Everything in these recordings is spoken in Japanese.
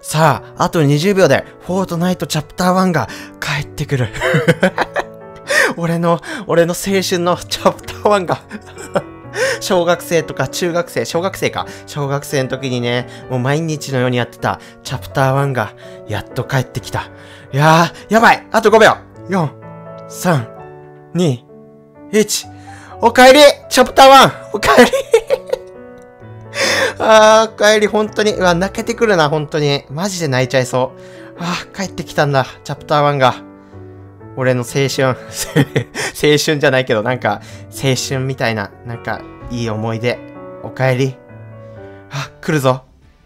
さあ、あと20秒で、フォートナイトチャプター1が帰ってくる。俺の青春のチャプター1が。小学生とか中学生、小学生の時にね、もう毎日のようにやってたチャプター1が、やっと帰ってきた。いやー、やばい、あと5秒。4、3、2、1。おかえりチャプター 1! おかえりおかえり、本当に。うわ、泣けてくるな、本当に。マジで泣いちゃいそう。帰ってきたんだ、チャプター1が。俺の青春。青春じゃないけど、なんか、青春みたいな、なんか、いい思い出。おかえり。来るぞ。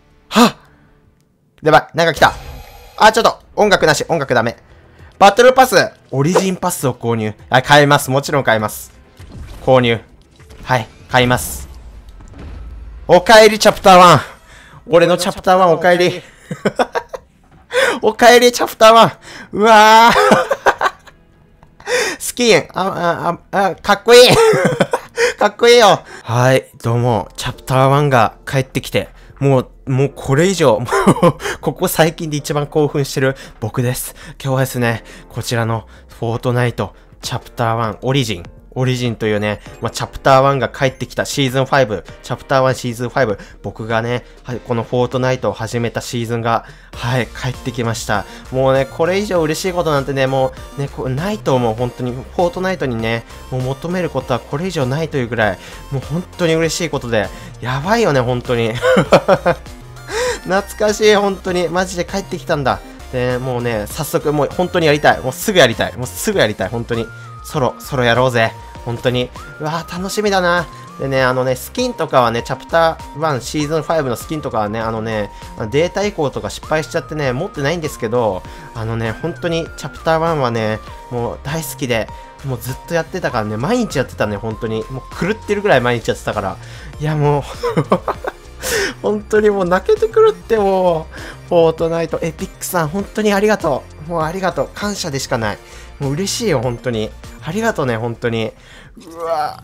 やばい、なんか来た。ちょっと、音楽なし、音楽ダメ。バトルパス、オリジンパスを購入。買います。もちろん買います。購入。はい、買います。おかえりチャプター1。俺のチャプター1おかえり。おかえりチャプター1。うわー。スキン。かっこいい。かっこいいよ。はい、どうも、チャプター1が帰ってきて、もうこれ以上、ここ最近で一番興奮してる僕です。今日はですね、こちらのフォートナイトチャプター1オリジンというね、チャプター1が帰ってきたシーズン5、チャプター1シーズン5、僕がね、このフォートナイトを始めたシーズンが、帰ってきました。もうね、これ以上嬉しいことなんてね、もうね、ないと思う、本当に。フォートナイトにね、もう求めることはこれ以上ないというぐらい、もう本当に嬉しいことで、やばいよね、本当に。懐かしい、本当に。マジで帰ってきたんだ。で、もうね、早速、もう本当にやりたい。もうすぐやりたい、本当に。ソロやろうぜ。本当に。うわー、楽しみだな。でね、スキンとかはね、チャプター1シーズン5のスキンとかはね、データ移行とか失敗しちゃってね、持ってないんですけど、本当にチャプター1はね、もう大好きで、もうずっとやってたからね、毎日やってたね、本当に。もう狂ってるぐらい毎日やってたから。いや、もう、本当にもう泣けてくるってもう、フォートナイト、エピックさん、本当にありがとう。もうありがとう。感謝でしかない。もう嬉しいよ、本当に。ありがとうね、本当に。うわ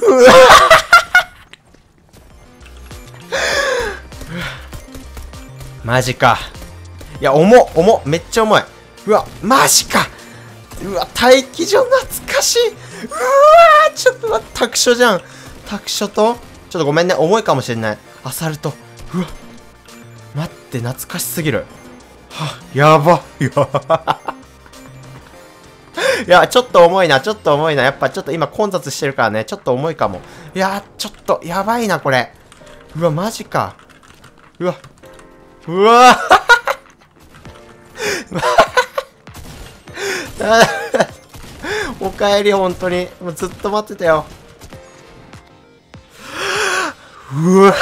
マジか。いや、重っ。めっちゃ重い。うわ、マジか。うわ、待機所懐かしい。うわちょっと待って、拓書じゃん。拓書と、ちょっとごめんね、重いかもしれない。アサルト。うわ、待って、懐かしすぎる。やば。いや、ちょっと重いな。やっぱちょっと今混雑してるからね。ちょっと重いかも。いや、ちょっと、やばいな、これ。うわ、マジか。うわ。おかえり、本当に。もうずっと待ってたよ。うわ。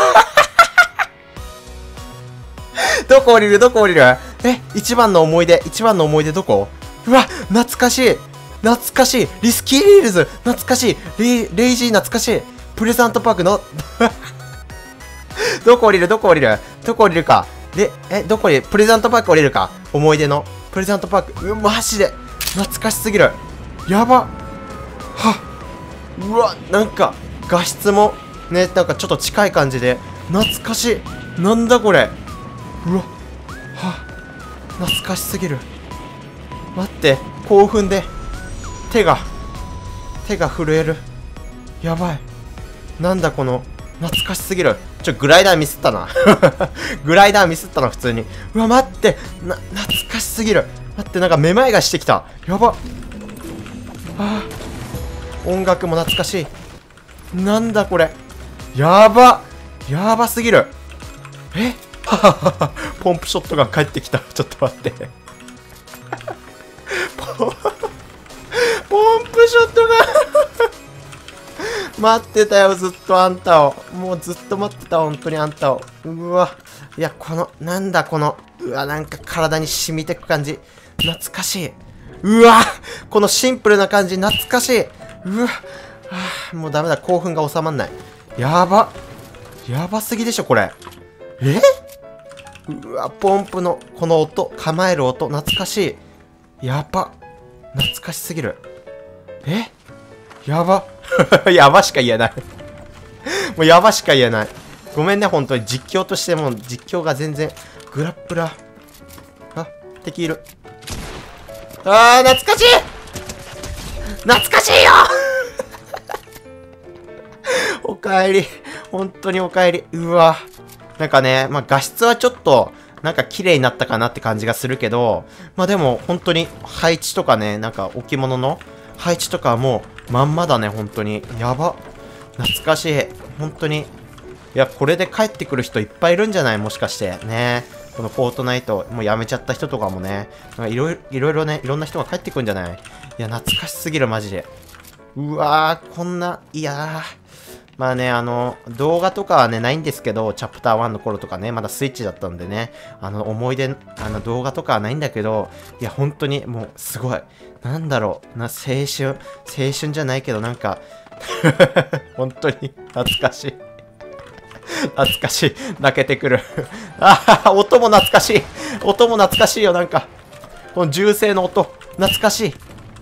どこ降りる一番の思い出どこ？うわ、懐かしい。リスキーリールズ懐かしい。レイジー懐かしい。プレザントパークのどこ降りるか。で、プレザントパーク降りるか。思い出のプレザントパーク。マジで懐かしすぎる。やば。うわ、なんか画質もね、なんかちょっと近い感じで懐かしい。なんだこれ。うわ、懐かしすぎる。待って、興奮で手が震える。やばい。なんだこの懐かしすぎる。グライダーミスったな。普通に。うわ、待って、懐かしすぎる。待って、なんかめまいがしてきた。やば。音楽も懐かしい。なんだこれ。やばすぎる。ポンプショットが帰ってきた。ちょっと待って。ポンプショットが待ってたよ、ずっとあんたを。もうずっと待ってた、本当にあんたを。うわ。いや、なんだこの、うわ、なんか体に染みてく感じ。懐かしい。うわ、このシンプルな感じ、懐かしい。うわ。もうダメだ、興奮が収まんない。やばすぎでしょ、これ。うわ、ポンプの、この音、構える音、懐かしい。やば。懐かしすぎる。やば。やばしか言えない。もうやばしか言えない。ごめんね、本当に。実況としても、実況が全然グラップラー。あ、敵いる。あー、懐かしい懐かしいよおかえり。本当におかえり。うわ。なんかね、まあ、画質はちょっと、なんか綺麗になったかなって感じがするけど、まあでも本当に配置とかね、なんか置物の配置とかはもうまんまだね、本当に。やば。懐かしい。本当に。いや、これで帰ってくる人いっぱいいるんじゃないもしかして。ね。このフォートナイト、もうやめちゃった人とかもね、なんかいろいろね、いろんな人が帰ってくるんじゃない？いや、懐かしすぎる、マジで。うわー、こんな、いやー。まあね、動画とかはね、ないんですけど、チャプター1の頃とかね、まだスイッチだったんでね、思い出、動画とかはないんだけど、いや、本当に、もう、すごい。なんだろう、青春じゃないけど、なんか、本当に、懐かしい。懐かしい。泣けてくる。ああ、音も懐かしい。音も懐かしいよ、なんか。この銃声の音、懐かしい。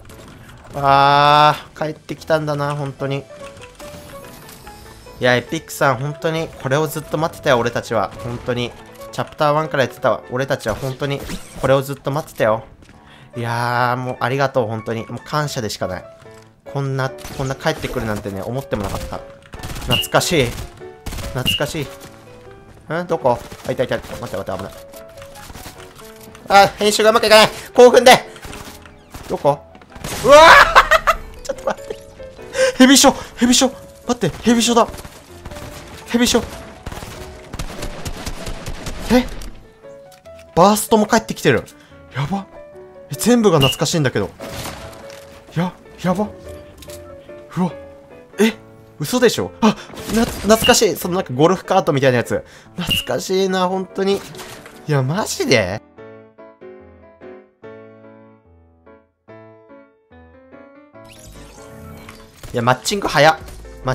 ああ、帰ってきたんだな、本当に。いや、エピックさん、本当に、これをずっと待ってたよ、俺たちは。本当に。チャプター1からやってた俺たちは、本当に、これをずっと待ってたよ。いやー、もう、ありがとう、本当に。もう、感謝でしかない。こんな帰ってくるなんてね、思ってもなかった。懐かしい。懐かしい。どこ？あ、いたいた。待って、危ない。あ、編集がうまくいかない。興奮で。どこ？うわーちょっと待って。ヘビショ待って、ヘビショだ。ヘビショ。バーストも帰ってきてる。やば。全部が懐かしいんだけど。やば。うわ。嘘でしょ？あ、懐かしい。そのなんかゴルフカートみたいなやつ。懐かしいな、本当に。いや、マジで？いや、マッチングめ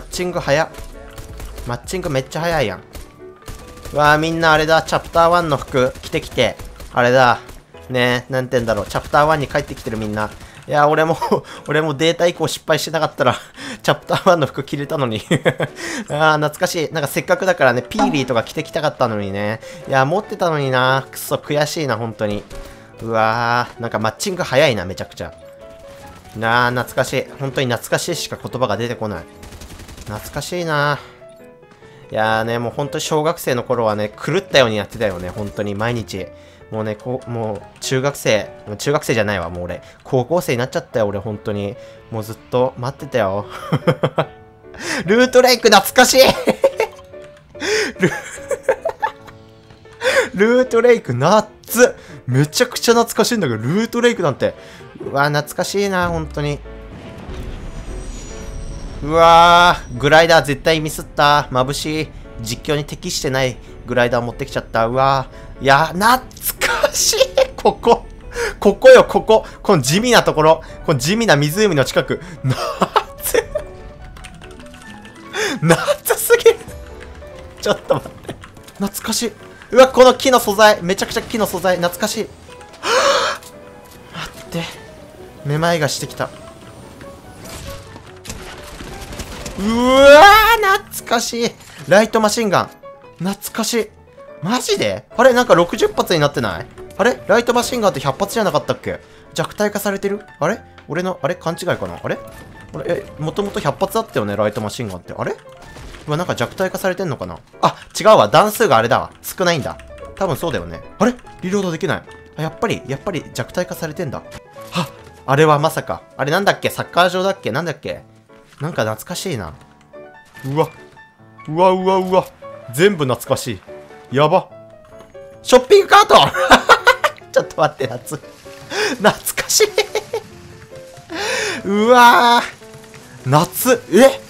っちゃ早いやん。うわー、みんなあれだ、チャプター1の服着てきて。あれだ。ねえ、なんて言うんだろう。チャプター1に帰ってきてるみんな。いや、俺もデータ移行失敗してなかったら、チャプター1の服着れたのに。ああ、懐かしい。なんかせっかくだからね、ピーリーとか着てきたかったのにね。いや、持ってたのにな。くそ、悔しいな、本当に。うわー、なんかマッチング早いな、めちゃくちゃ。なあ、懐かしい。本当に懐かしいしか言葉が出てこない。懐かしいな。いやーね、もう本当に小学生の頃はね、狂ったようにやってたよね、本当に毎日。もうね、もう中学生じゃないわ、もう俺。高校生になっちゃったよ、俺、本当に。もうずっと待ってたよ。ルートレイク懐かしいルートレイク夏めちゃくちゃ懐かしいんだけど、ルートレイクなんて。うわ、懐かしいな、本当に。うわー、グライダー絶対ミスった。眩しい。実況に適してないグライダー持ってきちゃった。うわー。いや、懐かしい。ここよ、この地味なところ。この地味な湖の近く。夏すぎる。ちょっと待って。懐かしい。うわ、この木の素材。めちゃくちゃ木の素材。懐かしい。待って。めまいがしてきた。うわー、懐かしい。ライトマシンガン。懐かしい。マジで？あれなんか60発になってない？あれライトマシンガンって100発じゃなかったっけ？弱体化されてる？あれ俺の、あれ勘違いかな？あれもともと100発だったよね、ライトマシンガンって。あれうわ、なんか弱体化されてんのかな？あ、違うわ。弾数があれだわ。少ないんだ。多分そうだよね。あれリロードできない。あ、やっぱり弱体化されてんだ。はあれはまさか。あれなんだっけ？サッカー場だっけ？なんだっけ？なんか懐かしいな。うわ。全部懐かしい。やば。ショッピングカートちょっと待って、懐かしいうわー。夏。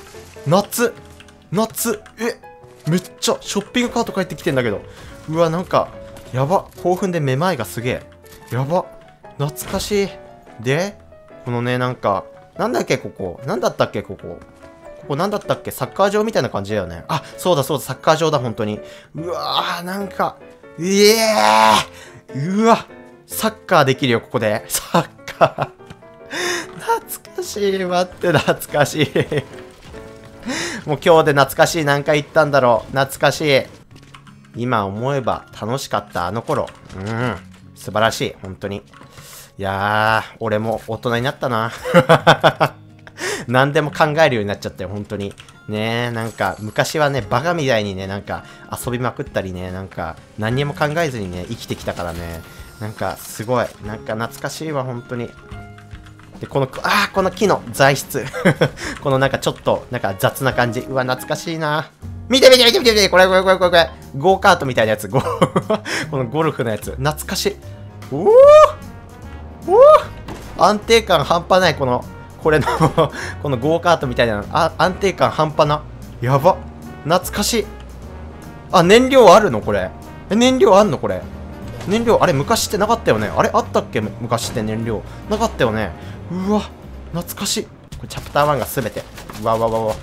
めっちゃショッピングカート帰ってきてんだけど。うわ、なんか、やば。興奮でめまいがすげえ。やば。懐かしい。で、このね、なんか、なんだっけ、ここ。なんだったっけ、ここ。ここなんだったっけ？サッカー場みたいな感じだよね。あ、そうだ、サッカー場だ、本当に。うわー、なんか、うわ、サッカーできるよ、ここで。サッカー。懐かしい、待って、懐かしい。もう今日で懐かしい何回言ったんだろう。懐かしい。 今思えば楽しかったあの頃。素晴らしい。本当に。いやー、俺も大人になったな。何でも考えるようになっちゃったよ、本当に。ねえ、なんか、昔はね、バカみたいにね、なんか、遊びまくったりね、なんか、何にも考えずにね、生きてきたからね。なんか、すごい。なんか、懐かしいわ、本当に。で、この木の材質。このなんかちょっと、なんか雑な感じ。うわ、懐かしいな。見てこれ。ゴーカートみたいなやつ。このゴルフのやつ。懐かしい。お安定感半端ない、このゴーカートみたいな。安定感半端な。やば。懐かしい。あ、燃料あるのこれ。燃料あんのこれ。燃料、あれ昔ってなかったよね。あれあったっけ昔って燃料。なかったよね。うわ、懐かしい。これチャプター1がすべて。うわ。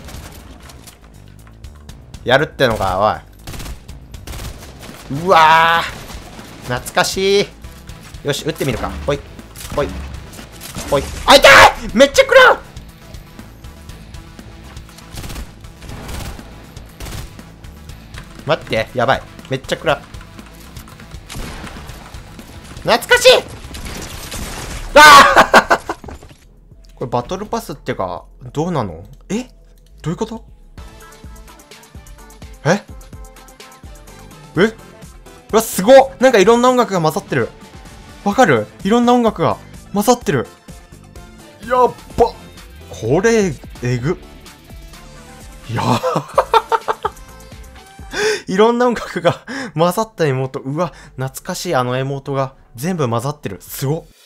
やるってのか、おい。うわー。懐かしい。よし、撃ってみるか。ほい。あ、痛い！めっちゃ食らう！待って、やばい。めっちゃ食らう。懐かしい！あーこれバトルパスっていうか、どうなの？どういうこと？うわ、すごっ！なんかいろんな音楽が混ざってる。わかる？いろんな音楽が混ざってる。やっば！これ、えぐ。いやいろんな音楽が混ざったエモート。うわ、懐かしいあのエモートが全部混ざってる。すごっ。